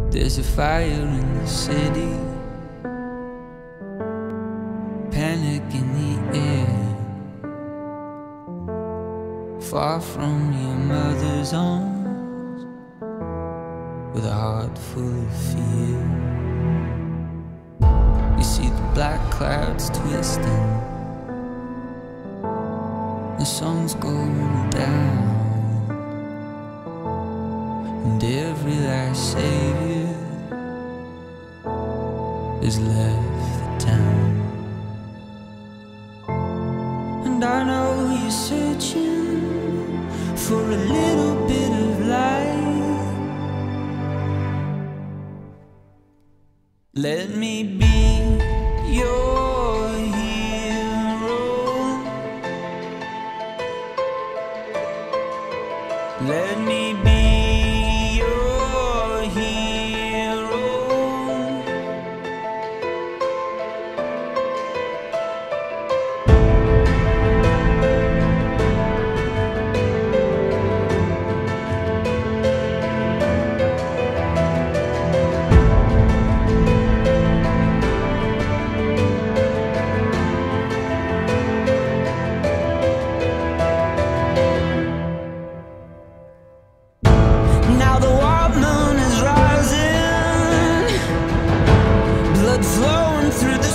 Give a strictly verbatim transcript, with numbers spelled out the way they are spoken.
There's a fire in the city, panic in the air. Far from your mother's arms, with a heart full of fear. You see the black clouds twisting, the sun's going down, and every last savior has left the town. And I know you're searching for a little bit of light. Let me be your hero. Let me be your hero. Now the warm moon is rising, blood flowing through the